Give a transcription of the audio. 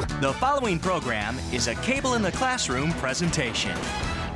The following program is a Cable in the Classroom presentation.